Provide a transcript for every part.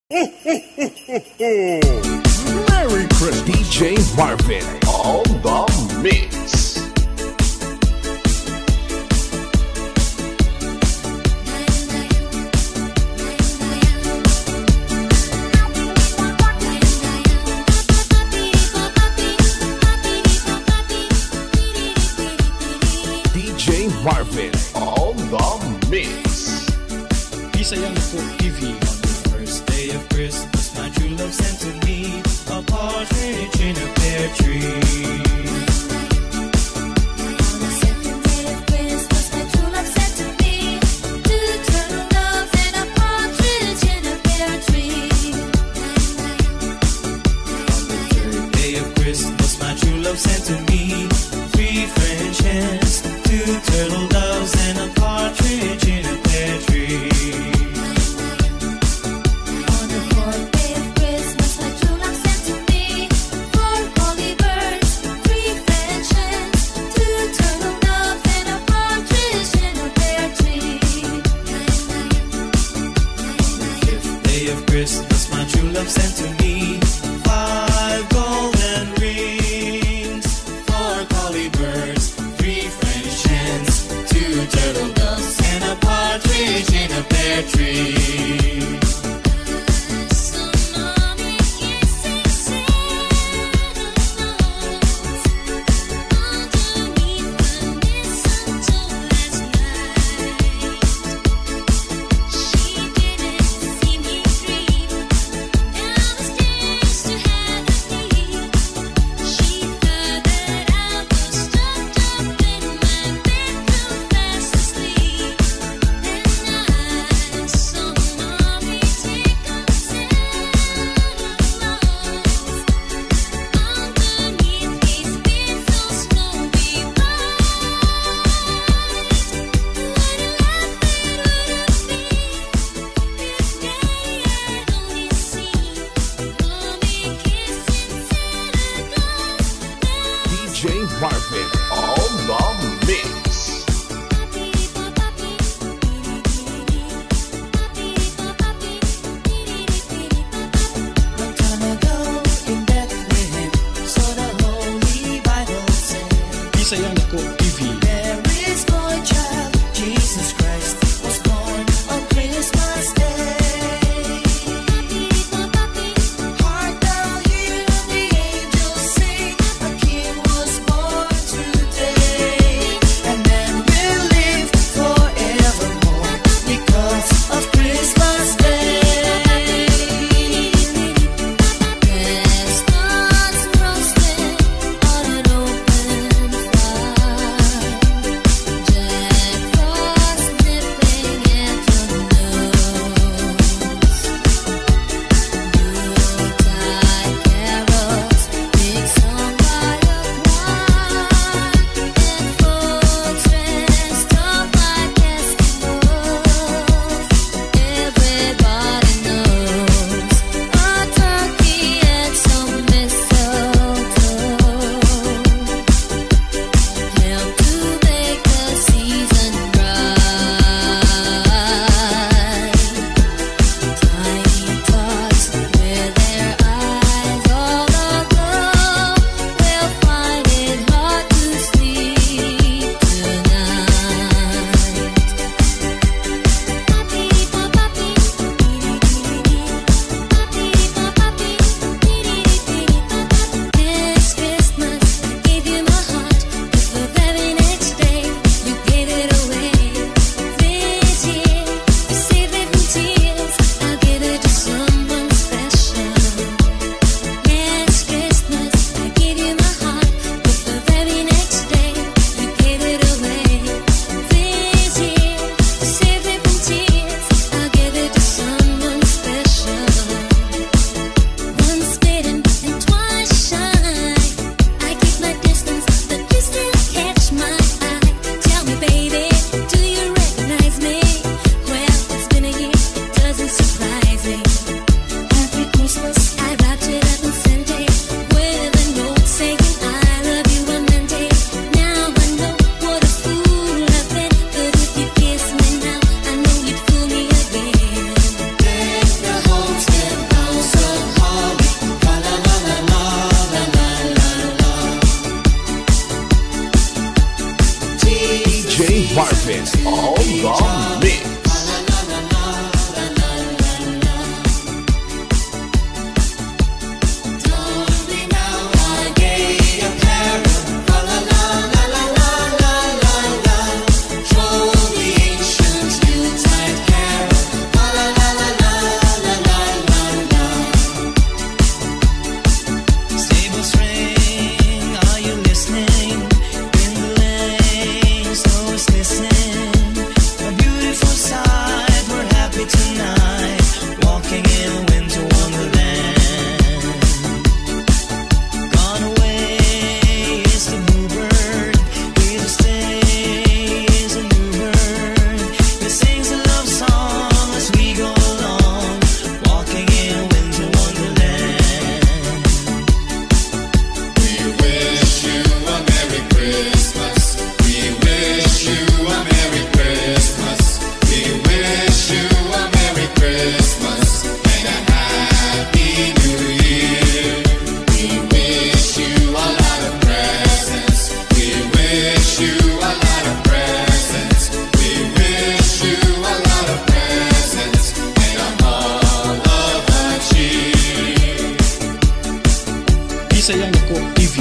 Merry Christmas, DJ Marvin on the mix. DJ Marvin on the mix. Peace I am for TV. On the first day of Christmas, my true love sent to me a partridge in a pear tree. On the second day of Christmas, my true love sent to me two turtle doves and a partridge in a pear tree. On the third day of Christmas, my true love sent to me three French hens, two turtle doves, and a partridge in a pear tree. On the fourth day of Christmas, my true love sent to me four holly birds, three French hens, two turtle doves, and a partridge in a pear tree. The fifth day of Christmas, my true love sent to me five golden rings, four collie birds, three French hens, two turtle doves, and a partridge in a pear tree. So mommy kissing Santa Claus underneath the mistletoe last night. She didn't see me creep downstairs to have a peek. She thought that I was tucked up in my bedroom fast asleep. And I saw mommy take on Santa Claus underneath his bed so snowy white. What a life it would have been if Daddy had only seen mommy kissing Santa Claus. DJ Marvin on the mix. Long time ago in Bethlehem, so the Holy Bible said. Peace I am for TV. There is boy child, Jesus Christ, was born on Christmas Day. Hark thou hear the angels sing, a King was born today. Marvin on the mix. Sayang Ko TV.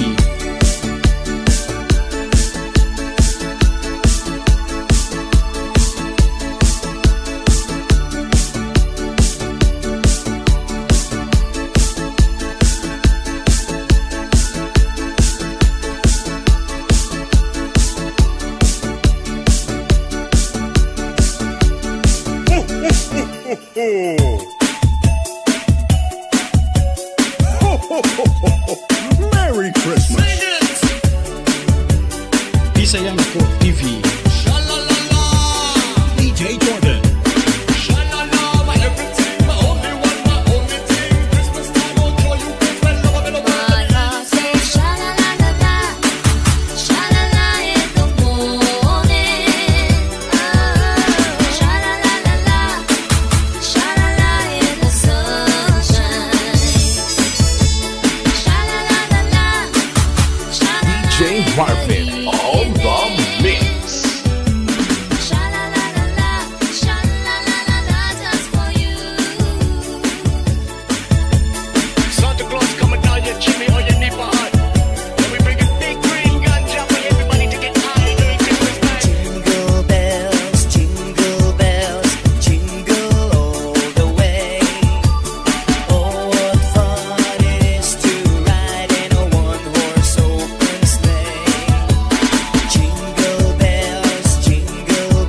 Merry Christmas. Sayang Ko TV. DJ Jordan. DJ Marvin on the mix. Santa Claus coming down your chimney or your neighbor hut. And we bring a big green ganja for everybody to get high during Christmas time. Jingle bells, jingle all the way. Oh, what fun it is to ride in a one-horse open sleigh. Jingle bells, jingle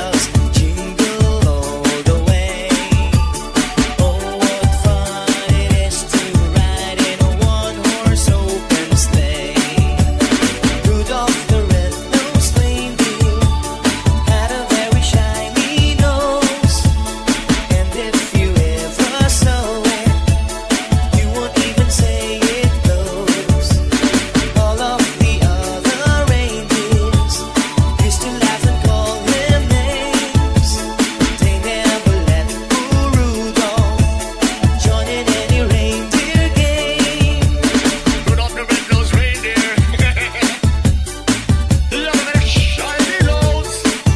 all the way. Oh, what fun it is to ride in a one-horse open sleigh. Rudolph the red-nosed reindeer had a very shiny nose, and if you ever saw it, you won't even say it glows. All of the other reindeers used to laugh and call him names. They never let poor Rudolph join in any reindeer game. Rudolph the red-nosed reindeer. Look at that shiny nose.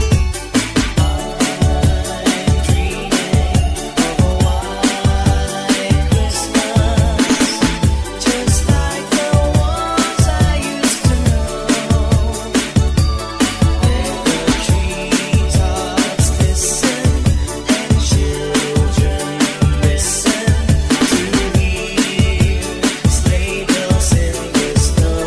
I'm dreaming of a white Christmas, just like the ones I used to know, where the treetops listen and children listen to hear sleigh bells in the snow.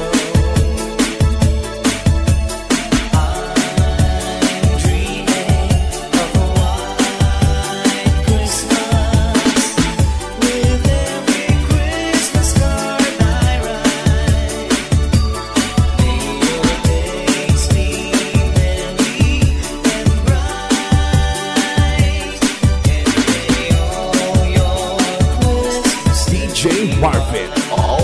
I'm dreaming of a white Christmas, with every Christmas card I write. May your days be merry and bright, and may all your Christmas DJ Marvin on